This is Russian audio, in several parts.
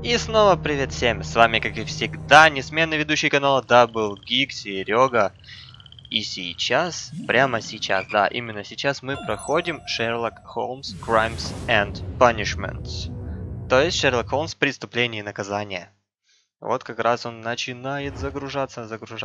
И снова привет всем, с вами как и всегда несменный ведущий канала Double Geek Серега. И сейчас, прямо сейчас, да, именно сейчас мы проходим Sherlock Holmes Crimes and Punishments. То есть Sherlock Holmes Преступление и наказание. Вот как раз он начинает загружаться.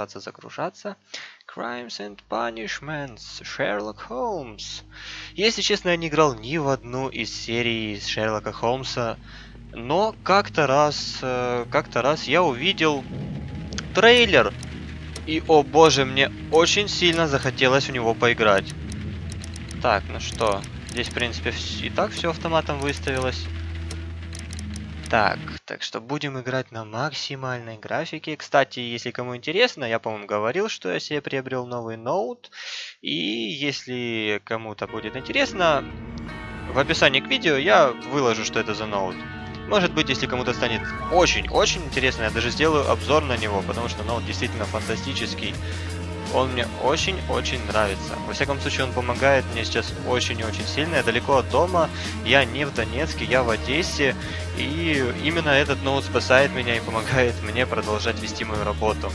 Crimes and Punishments, Sherlock Holmes. Если честно, я не играл ни в одну из серий Шерлока Холмса. Но как-то раз я увидел трейлер. И, о боже, мне очень сильно захотелось в него поиграть. Так, ну что, здесь, в принципе, и так все автоматом выставилось. Так что будем играть на максимальной графике. Кстати, если кому интересно, я, по-моему, говорил, что я себе приобрел новый ноут. И если кому-то будет интересно, в описании к видео я выложу, что это за ноут. Может быть, если кому-то станет очень-очень интересно, я даже сделаю обзор на него, потому что ноут действительно фантастический. Он мне очень-очень нравится. Во всяком случае, он помогает мне сейчас очень-очень сильно. Я далеко от дома, я не в Донецке, я в Одессе. И именно этот ноут спасает меня и помогает мне продолжать вести мою работу.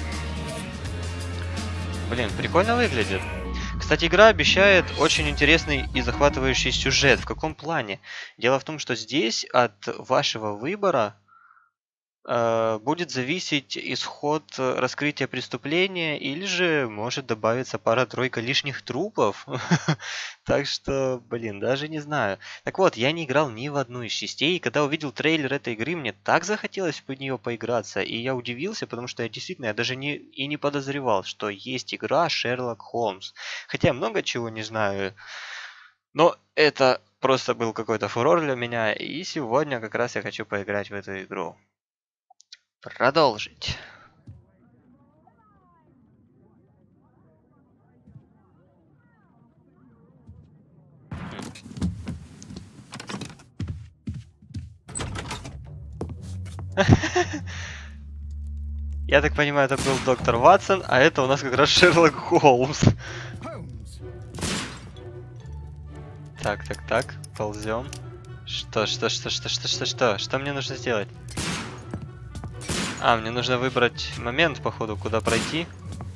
Блин, прикольно выглядит. Кстати, игра обещает очень интересный и захватывающий сюжет. В каком плане? Дело в том, что здесь от вашего выбора будет зависеть исход раскрытия преступления, или же может добавиться пара-тройка лишних трупов. Так что, блин, даже не знаю. Так вот, я не играл ни в одну из частей, и когда увидел трейлер этой игры, мне так захотелось в нее поиграться, и я удивился, потому что я даже не подозревал, что есть игра Sherlock Holmes. Хотя я много чего не знаю, но это просто был какой-то фурор для меня, и сегодня как раз я хочу поиграть в эту игру. Продолжить. Я так понимаю, это был доктор Ватсон, а это у нас как раз Шерлок Холмс. Так, ползем. Что мне нужно сделать? Мне нужно выбрать момент, походу, куда пройти.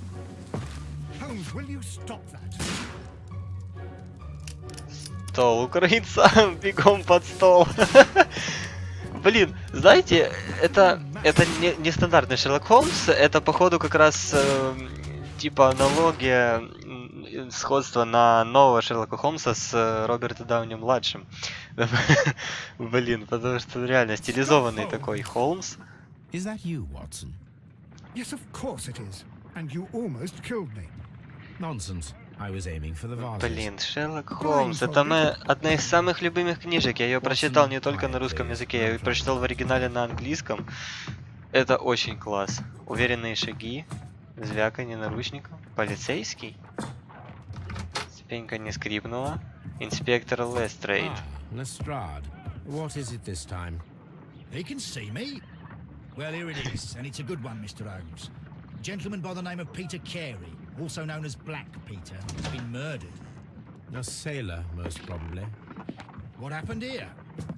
Стол украинца, бегом под стол. Блин, знаете, это не стандартный Шерлок Холмс, это походу как раз типа аналогия, сходство на нового Шерлока Холмса с Робертом Дауни-младшим. Блин, потому что реально стилизованный такой Холмс. Is that you, Watson? Yes, of course it is. And you almost killed me. Nonsense. I was aiming for the vases. Блин, Шерлок Холмс, это одна из самых любимых книжек. Я ее прочитал не только на русском языке, я ее прочитал в оригинале на английском. Это очень класс. Уверенные шаги, звяканье наручников, полицейский. Спинка не скрипнула. Инспектор Лестрейд. Lestrade. What is it this time? He can see me. Well, here it is, and it's a good one, Mr. Holmes. A gentleman by the name of Peter Carey, also known as Black Peter, has been murdered. A sailor, most probably. What happened here?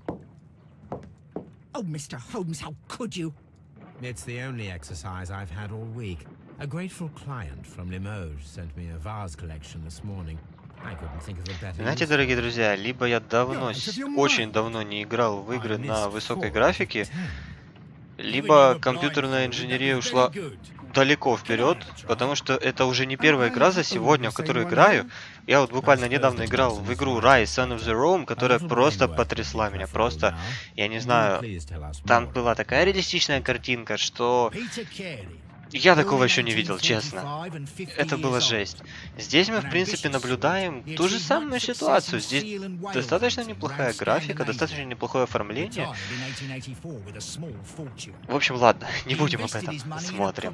Oh, Mr. Holmes, how could you? It's the only exercise I've had all week. A grateful client from Limoges sent me a vase collection this morning. I couldn't think of a better. Знаете, дорогие друзья, либо я очень давно не играл в игры на высокой графике, либо компьютерная инженерия ушла далеко вперед, потому что это уже не первая игра за сегодня, в которую играю. Я вот буквально недавно играл в игру Rise Son of the Rome, которая просто потрясла меня. Просто, я не знаю, там была такая реалистичная картинка, что я такого еще не видел, честно. Это было жесть. Здесь мы, в принципе, наблюдаем ту же самую ситуацию. Здесь достаточно неплохая графика, достаточно неплохое оформление. В общем, ладно, не будем об этом. Смотрим.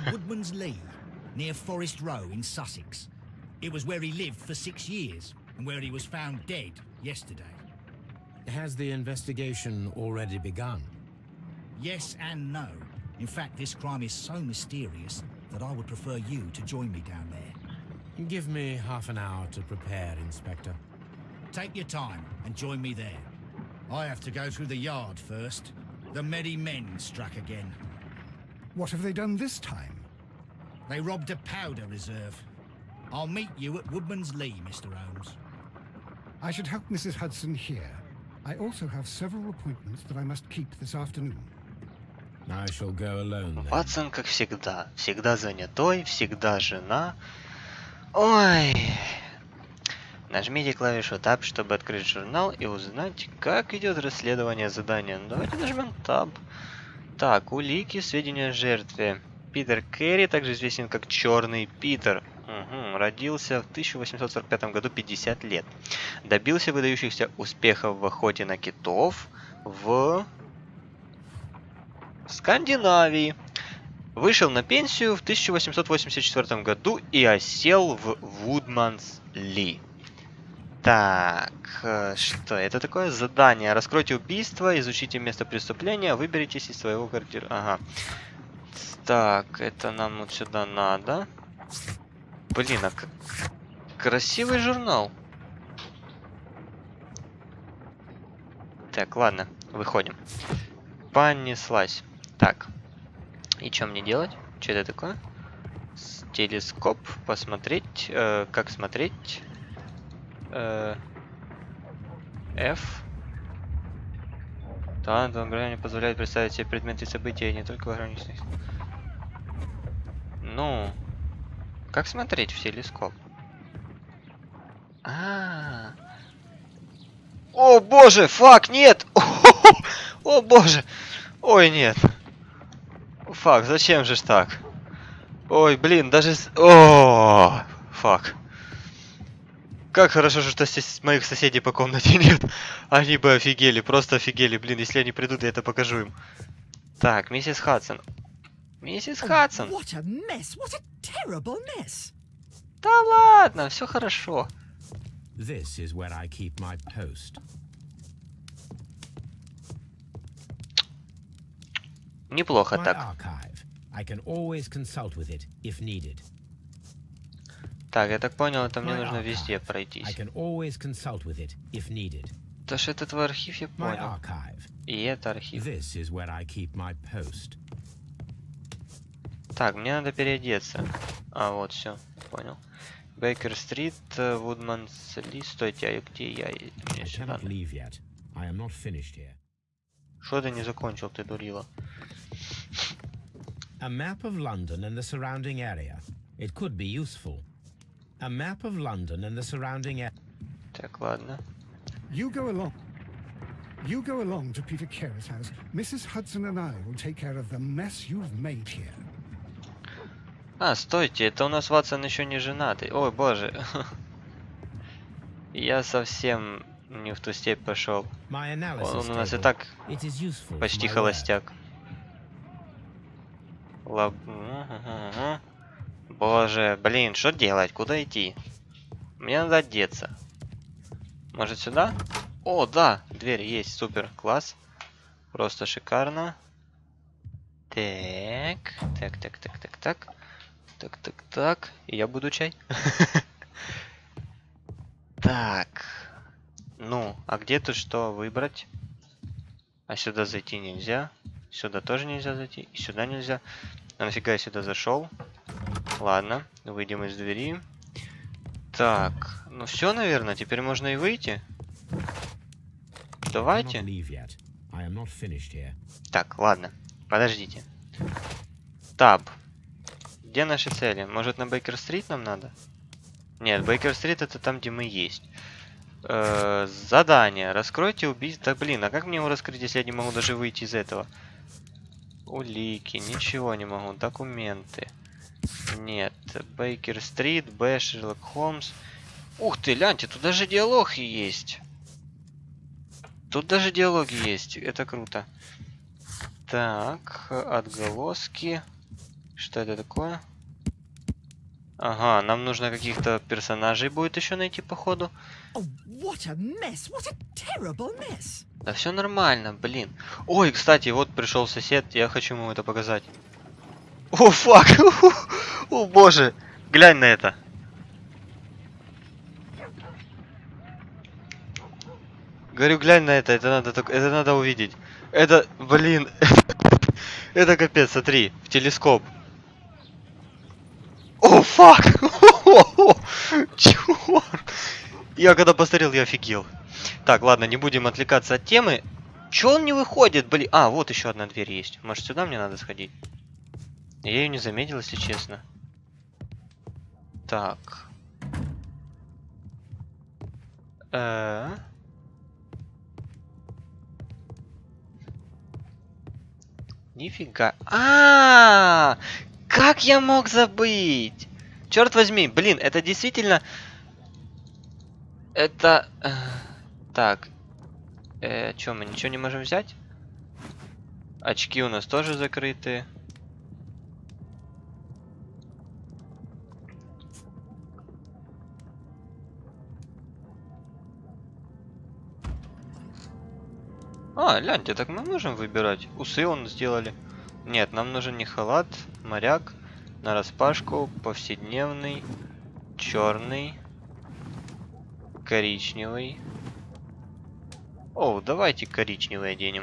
Has the investigation already begun? Yes and no. In fact, this crime is so mysterious that I would prefer you to join me down there. Give me half an hour to prepare, Inspector. Take your time and join me there. I have to go through the yard first. The Merry Men struck again. What have they done this time? They robbed a powder reserve. I'll meet you at Woodman's Lee, Mr. Holmes. I should help Mrs. Hudson here. I also have several appointments that I must keep this afternoon. I shall go alone then. Ватсон, как всегда. Всегда занятой, всегда жена. Ой. Нажмите клавишу Tab, чтобы открыть журнал и узнать, как идет расследование задания. Ну, давайте нажмем Tab. Так, улики, сведения о жертве. Питер Керри, также известен как Черный Питер. Угу. Родился в 1845 году, 50 лет. Добился выдающихся успехов в охоте на китов в Скандинавии. Вышел на пенсию в 1884 году и осел в Вудманс Ли. Так, что это такое? Задание. Раскройте убийство, изучите место преступления, выберитесь из своего квартиры. Ага. Так, это нам вот сюда надо. Блин, а как красивый журнал. Так, ладно, выходим. Понеслась. Так. И что мне делать? Что это такое? Телескоп. Посмотреть. Как смотреть? F. Талант воображения позволяет представить себе предметы и события, не только в ограниченных. Ну. Как смотреть в телескоп? О боже, фак, нет! О боже! Ой, нет. Фак, зачем же ж так? Ой, блин, даже... О, фак. Как хорошо, что моих соседей по комнате нет. Они бы офигели, просто офигели. Блин, если они придут, я это покажу им. Так, миссис Хадсон. Миссис Хадсон. What a mess! What a terrible mess! Да ладно, все хорошо. This is where I keep my post. Неплохо My так. archive. I can always consult with it if needed. Так, я так понял, это мне My нужно archive. везде I пройтись. can always consult with it if needed. То что это твой архив, я My понял. archive. И это архив. This is where I keep my post. Так, мне надо переодеться. А, вот, все, понял. Бейкер-стрит, Вудманс Ли. Стойте, а где я? Мне I сюда cannot надо. leave yet. I am not finished here. Что ты не закончил, ты дурила? A map of London and the surrounding area. It could be useful. A map of London and the surrounding area. Так, ладно. You go along. You go along to Peter Carey's house. Mrs. Hudson and I will take care of the mess you've made here. А, стойте, это у нас Ватсон еще не женатый. Ой, боже. Я совсем не в ту степь пошел. My analysis Он у нас и table. так It is useful for почти my work. холостяк. Боже, блин, что делать? Куда идти? Мне надо одеться. Может сюда? О, да, дверь есть, супер, класс. Просто шикарно. Так, так. И я буду чай. Так. Ну, а где тут что выбрать? А сюда зайти нельзя. Сюда тоже нельзя зайти. И сюда нельзя. А нафига я сюда зашел? Ладно, выйдем из двери. Так, ну все, наверное, теперь можно и выйти. I Давайте. cannot leave yet. I am not finished here. Так, ладно, подождите. Таб. Где наши цели? Может, на Бейкер-стрит нам надо? Нет, Бейкер-стрит это там, где мы есть. Задание. Раскройте убийство. Да блин, а как мне его раскрыть, если я не могу даже выйти из этого? Улики. Ничего не могу. Документы. Нет. Бейкер-стрит, Б, Шерлок Холмс. Ух ты, гляньте, тут даже диалог есть. Тут даже диалоги есть. Это круто. Так, отголоски. Что это такое? Ага, нам нужно каких-то персонажей будет еще найти, походу. Oh, what a mess! What a terrible mess! Да все нормально, блин. Ой, кстати, вот пришел сосед, я хочу ему это показать. О, фак! О, боже! Глянь на это. Говорю, глянь на это надо только, это надо увидеть. Это, блин, это капец, смотри, в телескоп. О, фак! Чёрт! Я когда посмотрел, я офигел. Так, ладно, не будем отвлекаться от темы. Чё он не выходит, блин? А, вот еще одна дверь есть. Может, сюда мне надо сходить? Я ее не заметил, если честно. Так. Нифига. Как я мог забыть? Черт возьми, блин, это действительно... Это... Так. Чё, мы ничего не можем взять? Очки у нас тоже закрыты. Гляньте, так мы можем выбирать. Усы он сделали. Нет, нам нужен не халат, моряк, нараспашку, повседневный, черный, коричневый. О, давайте коричневый оденем.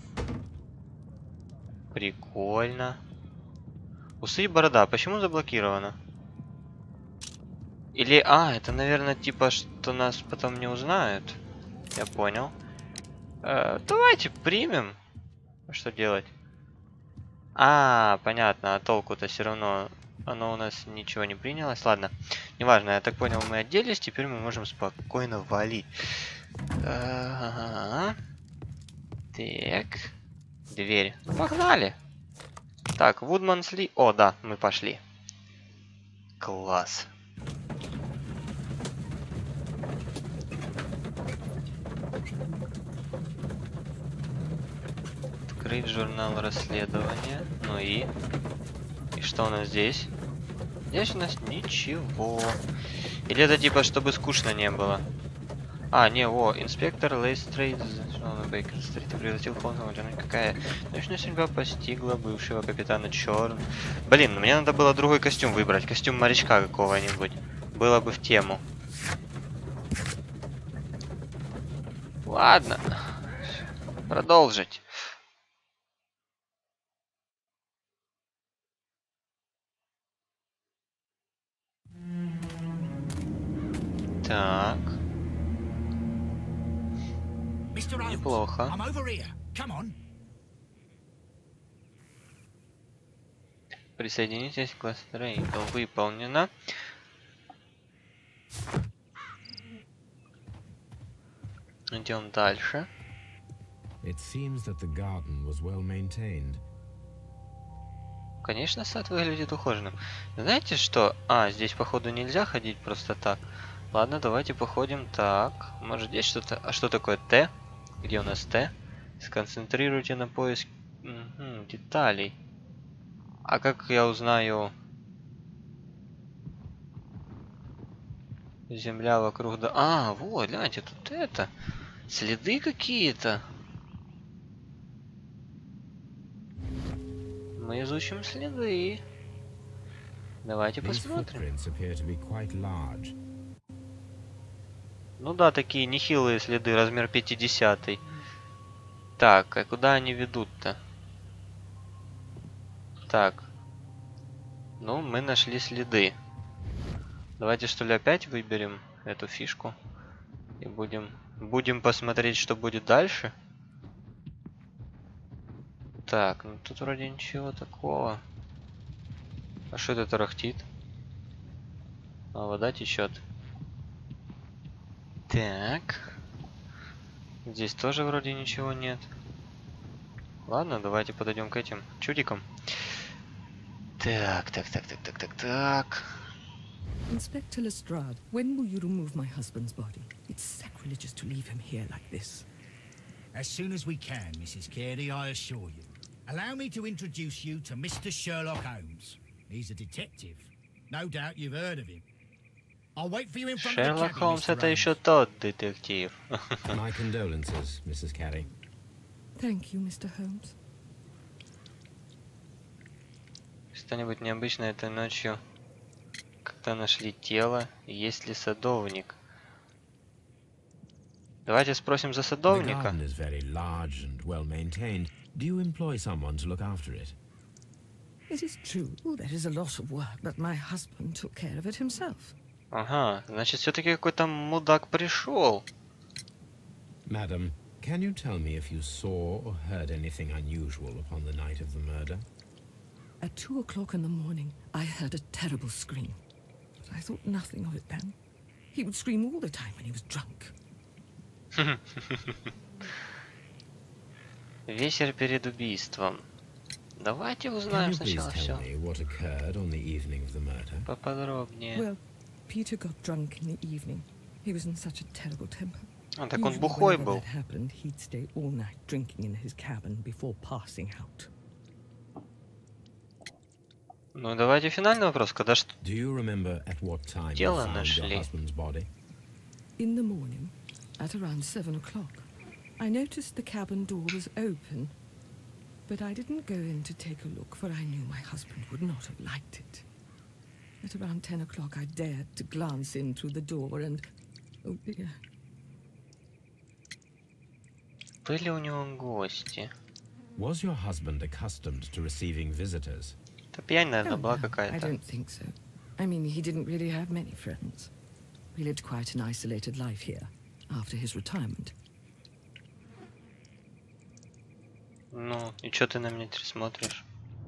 Прикольно. Усы и борода. Почему заблокировано? Или... это, наверное, типа, что нас потом не узнают. Я понял. Давайте примем. Что делать? Понятно. А толку-то все равно... Оно у нас ничего не принялось. Ладно. Неважно. Я так понял, мы оделись. Теперь мы можем спокойно валить. Так. Дверь. Погнали. Так, Вудмансли. О, да, мы пошли. Класс. Открыть журнал расследования. Ну и... И что у нас здесь? Здесь у нас ничего. Или это типа, чтобы скучно не было? Инспектор Лейстрейд на Бейкер-стрит превратил фоновую. Какая ночная судьба постигла бывшего капитана Чёрн. Блин, мне надо было другой костюм выбрать. Костюм морячка какого-нибудь. Было бы в тему. Ладно. Продолжить. Так. Неплохо. Присоединитесь к классу Рейнбл. Выполнено. Идем дальше. It seems that the garden was well maintained. Конечно, сад выглядит ухоженным. Знаете что? Здесь походу нельзя ходить просто так. Ладно, давайте походим так. Может здесь что-то... А что такое Т? Где у нас Т? Сконцентрируйте на поиск деталей. А как я узнаю... Земля вокруг... Вот, гляньте, тут это... Следы какие-то. Мы изучим следы. Давайте посмотрим. Ну да, такие нехилые следы, размер 50. Так, а куда они ведут-то? Так. Ну, мы нашли следы. Давайте, что ли, опять выберем эту фишку. И будем посмотреть, что будет дальше. Так, ну тут вроде ничего такого. А что это тарахтит? Вода течет. Так. Здесь тоже вроде ничего нет. Ладно, давайте подойдем к этим чудикам. Так. Inspector Lestrade, when will you remove my husband's body? It's sacrilegious to leave him here like this. As soon as we can, Mrs. Carey, I assure you. Allow me to introduce you to Mr. Sherlock Holmes. He's a detective. No doubt you've heard of him. I'll wait for you in front of the Шерлок cabin, Холмс Mr. это Holmes. еще тот детектив. My condolences, Mrs. Carey. Thank you, Mr. Holmes. Что-нибудь необычное этой ночью. Когда нашли тело, есть ли садовник? Давайте спросим за The садовника. garden is very large and well maintained. Do you employ someone to look after it? It is true, there is a lot of work, but my husband took care of it himself. Ага, значит, все-таки какой-то мудак пришел. Madam, can you tell me if you saw or heard anything unusual upon the night of the murder? At 2 o'clock in the morning, I heard a terrible scream. But I thought nothing of it then. He would scream all the time when he was drunk. Вечер перед убийством. Давайте Can узнаем you please сначала tell все me what occurred on the evening of the murder? поподробнее. Well, Peter got drunk in the evening. He was in such a terrible temper. А, так он Usually бухой whenever был. that happened, he'd stay all night drinking in his cabin before passing out. Ну, давайте финальный вопрос. Когда ж... Do you remember at what time you Тело found your нашли. husband's body? In the morning, at around 7 o'clock, I noticed the cabin door was open. But I didn't go in to take a look, for I knew my husband would not have liked it. At around 10 o'clock, I dared to glance in through the door and... Oh dear. Были у него гости. Was your husband accustomed to receiving visitors? Да пьянь, наверное, Oh, была no, I какая-то. don't think so. I mean, he didn't really have many friends. We lived quite an isolated life here, after his retirement. Ну, и чё ты на меня теперь смотришь?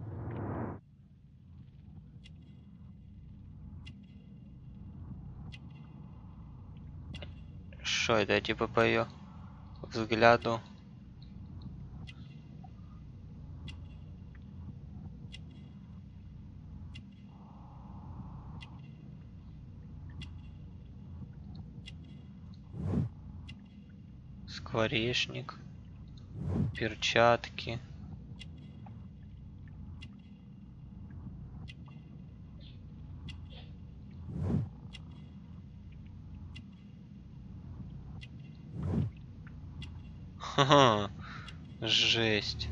Шо это, я типа по её взгляду? Скворечник. Перчатки. Ха-ха. Жесть.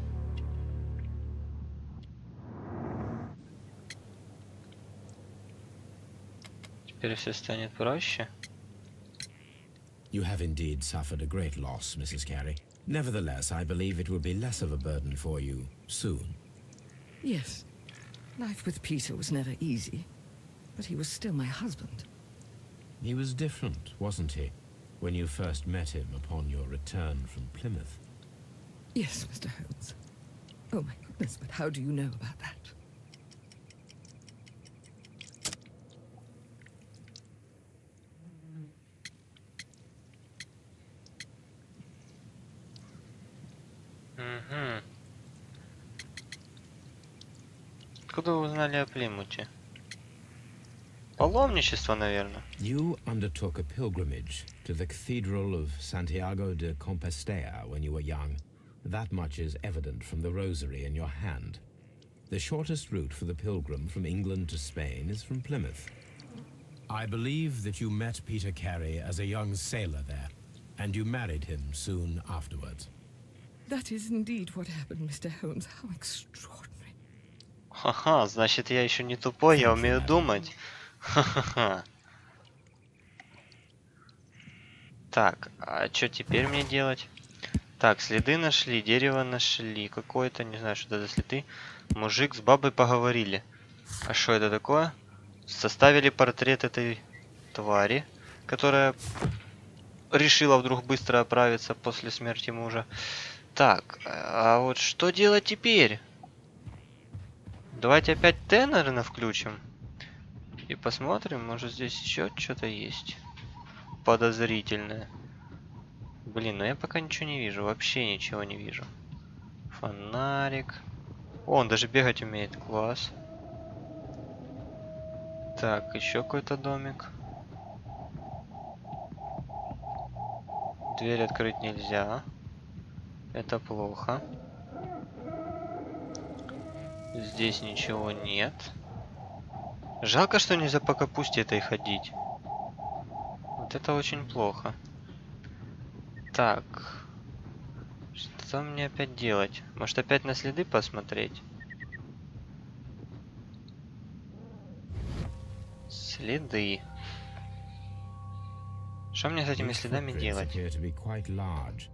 Теперь все станет проще. You have indeed suffered a great loss, Mrs. Carey. Nevertheless, I believe it will be less of a burden for you soon. Yes, life with Peter was never easy, but he was still my husband. He was different, wasn't he, when you first met him upon your return from Plymouth? Yes, Mr. Holmes. Oh my goodness, but how do you know about that? Угу. Откуда вы узнали о Плимуте? Паломничество, наверное. You undertook a pilgrimage to the Cathedral of Santiago de Compostela when you were young. That much is evident from the rosary in your hand. The shortest route for the pilgrim from England to Spain is from Plymouth. I believe that you met Peter Carey as a young sailor there, and you married him soon afterwards. That is indeed what happened, Mr. Holmes. How extraordinary. Ха-ха, значит, я еще не тупой, я умею думать. Ха-ха-ха. Так, а что теперь мне делать? Так, следы нашли, дерево нашли, какое-то, не знаю, что это за следы. Мужик с бабой поговорили. А что это такое? Составили портрет этой твари, которая решила вдруг быстро оправиться после смерти мужа. Так, а вот что делать теперь? Давайте опять Т, наверное, включим. И посмотрим, может здесь еще что-то есть подозрительное. Блин, ну я пока ничего не вижу, вообще ничего не вижу. Фонарик. О, он даже бегать умеет, класс. Так, еще какой-то домик. Дверь открыть нельзя. Это плохо. Здесь ничего нет. Жалко, что нельзя по капусте этой ходить. Вот это очень плохо. Так. Что мне опять делать? Может опять на следы посмотреть? Следы. Что мне с этими These следами footprints делать? appear to be quite large.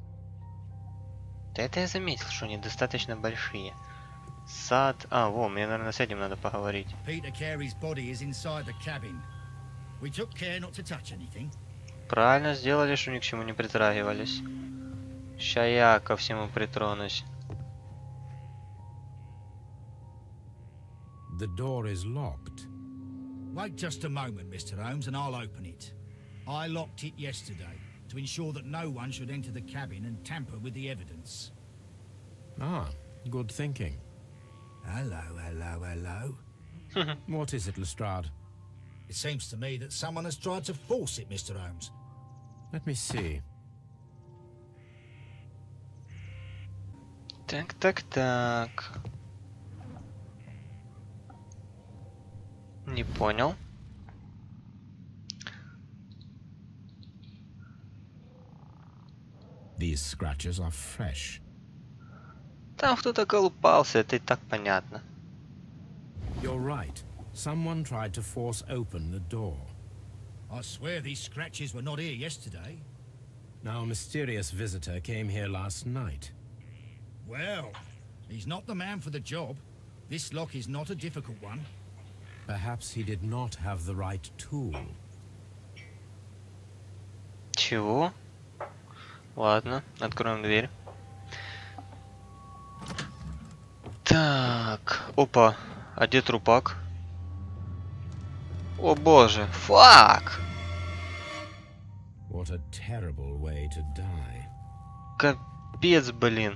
Да это я заметил, что они достаточно большие. Сад... А, во, мне, наверное, с этим надо поговорить. Peter Carey's body is inside the cabin. We took care not to touch anything. Правильно сделали, что ни к чему не притрагивались. Ща я ко всему притронусь. The door is locked. Wait just a moment, Mr. Holmes, and I'll open it. I locked it yesterday to ensure that no one should enter the cabin and tamper with the evidence. Ah, good thinking. Hello, hello, hello. What is it, Lestrade? It seems to me that someone has tried to force it, Mr. Holmes. Let me see. Так. Не понял. These scratches are fresh. Там кто-то колупался, это и так понятно. You're right. Someone tried to force open the door. I swear these scratches were not here yesterday. Now, a mysterious visitor came here last night. Well, he's not the man for the job. This lock is not a difficult one. Perhaps he did not have the right tool. Чего? Ладно, откроем дверь. Так, опа, а где трупак? О боже, фак! What a terrible way to die. Капец, блин.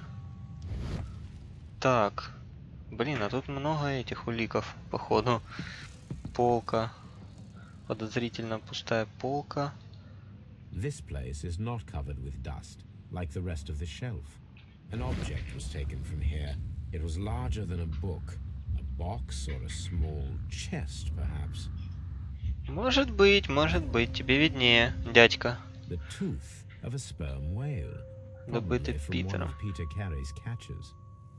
Так, блин, а тут много этих уликов, походу. Полка. Подозрительно пустая полка. This place is not covered with dust, like the rest of the shelf. An object was taken from here. It was larger than a book. A box or a small chest, perhaps. Может быть, тебе виднее, дядька. The tooth of a sperm whale. Добытый Probably from one Питером. of Peter Carey's catches.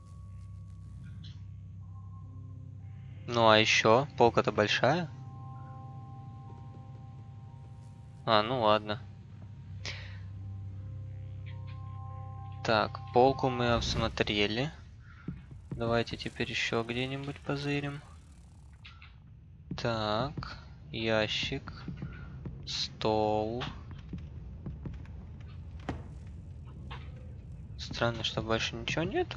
Ну а еще, полка-то большая. А, ну ладно. Так, полку мы осмотрели. Давайте теперь еще где-нибудь позырим. Так, ящик, стол. Странно, что больше ничего нету.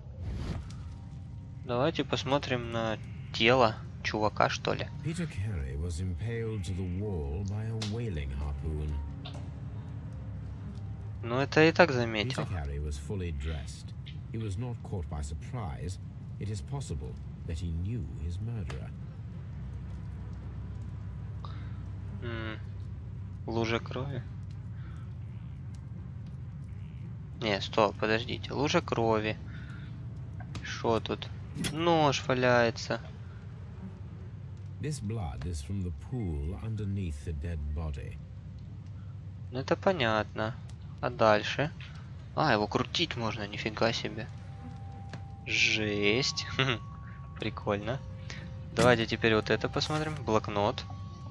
Давайте посмотрим на тело чувака, что ли. Peter Carey was impaled to the wall by a whaling harpoon. Ну это я и так Peter заметил. Carey was fully dressed. He was not caught by surprise. It is possible that he knew his murderer. Лужа крови. Не, стоп, подождите. Лужа крови. Что тут? Нож валяется. This blood is from the pool underneath the dead body. Ну это понятно. А дальше? А, его крутить можно, нифига себе. Жесть. Прикольно. Давайте теперь вот это посмотрим. Блокнот.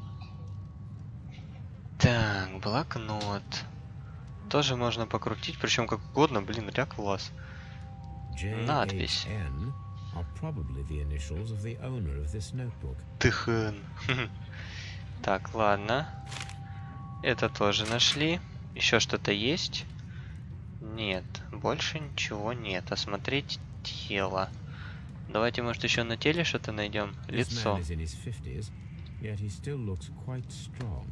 Так, блокнот. Тоже можно покрутить, причем как угодно. Блин, ря класс. Надпись. JHN are probably the initials of the owner of this notebook. Тыхэн. Так, ладно. Это тоже нашли. Еще что-то есть? Нет, больше ничего нет. Осмотреть тело. Давайте, может, еще на теле что-то найдем. This Лицо. man is in his 50s, yet he still looks quite strong.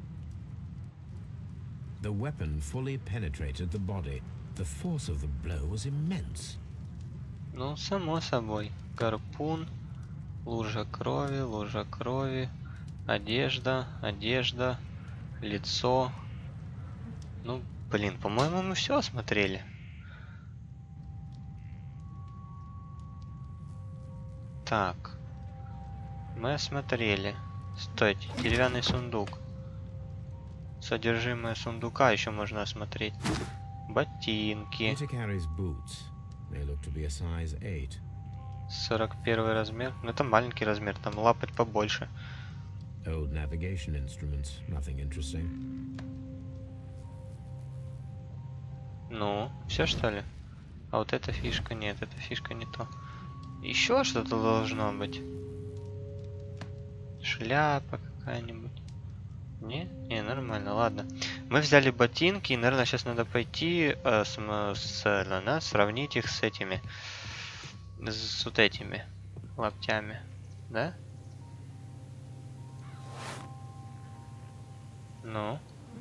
The weapon fully penetrated the body. The force of the blow was immense. Ну, само собой. Гарпун. Лужа крови. Одежда. Лицо. Ну, блин, по-моему, мы все осмотрели. Так. Мы осмотрели. Стойте, деревянный сундук. Содержимое сундука еще можно осмотреть. Ботинки. Peter Carey's boots. They look to be a size 8. 41 размер. Ну, это маленький размер, там лапать побольше. Old navigation instruments, nothing interesting. Ну, все что ли? А вот эта фишка нет, эта фишка не то. Еще что-то должно быть. Шляпа какая-нибудь. Не? Не, нормально, ладно. Мы взяли ботинки, и, наверное, сейчас надо пойти сравнить их с этими. С вот этими лаптями. Да? Ну.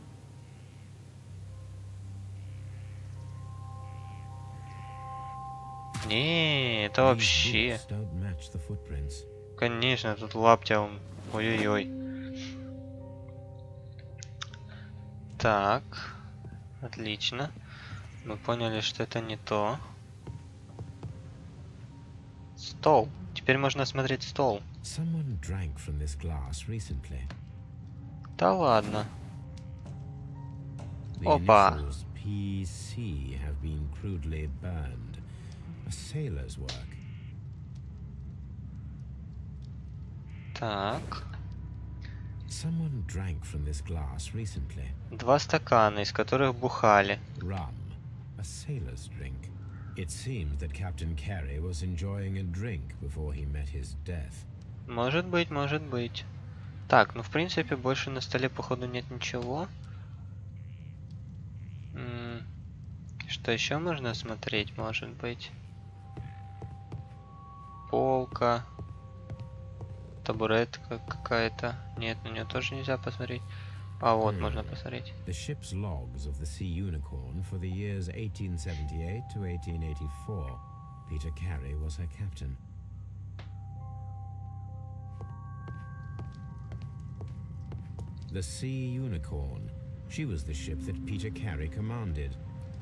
Не, это вообще. Конечно, тут лаптя. Ой-ой-ой. Так. Отлично. Мы поняли, что это не то. Стол. Теперь можно осмотреть стол. Да ладно. Опа. PC have been crudely burned. A sailor's work. Так. Someone drank from this glass recently. 2 стакана, из которых бухали. Rum, a sailor's drink. It seems that Captain Carey was enjoying a drink before he met his death. Может быть, может быть. Так, ну в принципе больше на столе походу нет ничего. Что еще можно смотреть, может быть? Полка. Табуретка какая-то. Нет, на нее тоже нельзя посмотреть. А вот можно посмотреть. The ship's logs of the Sea Unicorn for the years 1878 to 1884. Peter Carey was her captain. The Sea Unicorn. She was the ship that Peter Carey commanded.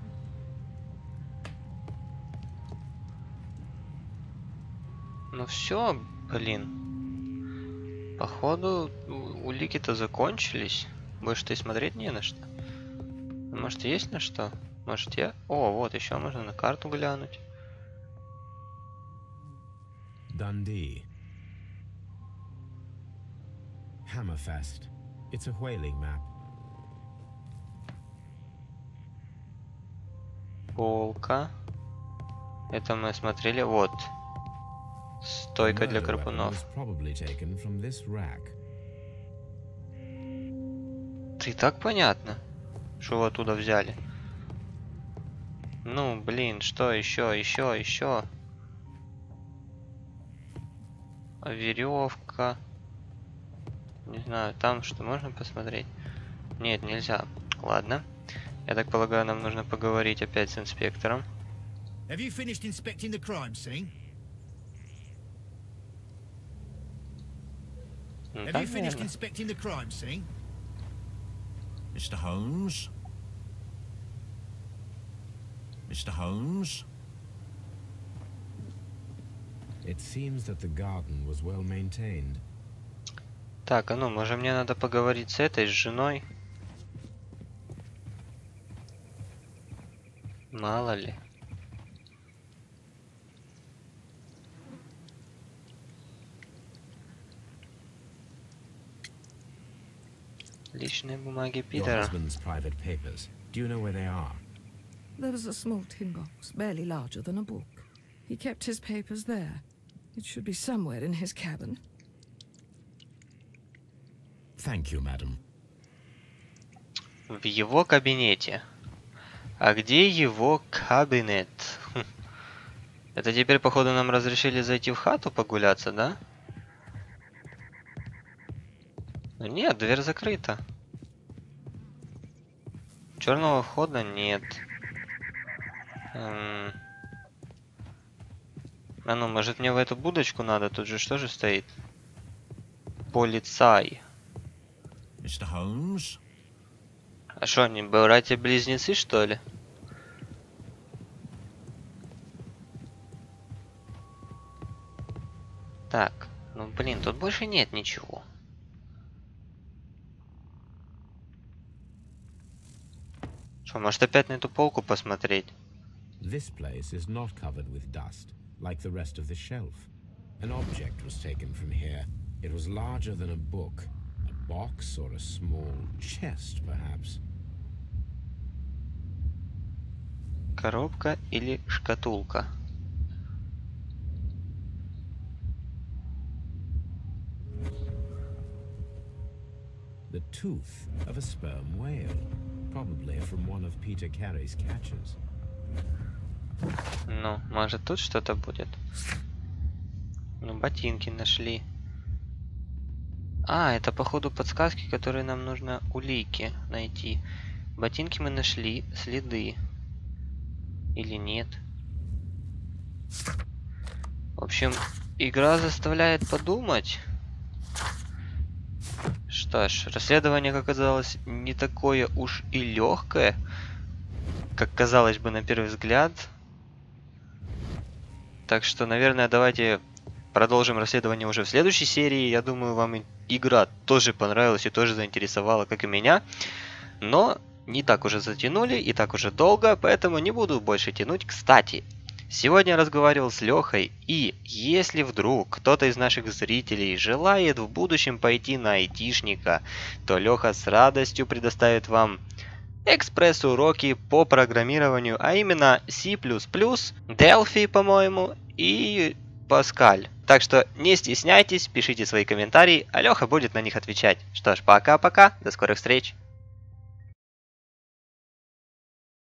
Ну все, блин. Походу, улики-то закончились. Больше-то и смотреть не на что. Может, есть на что? Может, я... О, вот, еще можно на карту глянуть. Dundee. Hammerfest. It's a whaling map. Полка. Это мы смотрели. Вот. Стойка для гарпунов. И так понятно, что вы оттуда взяли. Ну, блин, что еще? Веревка. Не знаю, там что можно посмотреть? Нет, нельзя. Ладно. Я так полагаю, нам нужно поговорить опять с инспектором. Have you finished inspecting the crime scene? Have you finished inspecting the crime scene? Mr. Holmes? Mr. Holmes? It seems that the garden was well maintained. Так, а ну, может мне надо поговорить с этой, с женой? Мало ли. Личные бумаги Your Питера. husband's private papers. Do you know where they are? There was a small tin box, barely larger than a book. He kept his papers there. It should be somewhere in his cabin. Thank you, madam. В его кабинете. А где его кабинет? Это теперь, походу, нам разрешили зайти в хату погуляться, да? Нет, дверь закрыта. Черного входа нет. А ну, может мне в эту будочку надо? Тут же что же стоит? Полицай. Mr. Holmes? А что, они братья-близнецы, что ли? Так, ну блин, тут больше нет ничего. Что, может опять на эту полку посмотреть? This place is not covered with dust, like the rest of the shelf. An object was taken from here. It was larger than a book. A box or a small chest, perhaps. Коробка или шкатулка? The tooth of a sperm whale, probably from one of Peter Carey's catches. Ну, может тут что-то будет? Ну, ботинки нашли. А, это походу подсказки, которые нам нужно улики найти. Ботинки мы нашли, следы. Или нет? В общем, игра заставляет подумать. Что ж, расследование, как оказалось, не такое уж и легкое, как казалось бы на первый взгляд. Так что, наверное, давайте продолжим расследование уже в следующей серии. Я думаю, вам игра тоже понравилась и тоже заинтересовала, как и меня. Но не так уже затянули и так уже долго, поэтому не буду больше тянуть. Кстати, сегодня я разговаривал с Лехой, и если вдруг кто-то из наших зрителей желает в будущем пойти на айтишника, то Леха с радостью предоставит вам экспресс-уроки по программированию, а именно C++, Delphi, по-моему, и Pascal. Так что не стесняйтесь, пишите свои комментарии, а Леха будет на них отвечать. Что ж, пока-пока, до скорых встреч!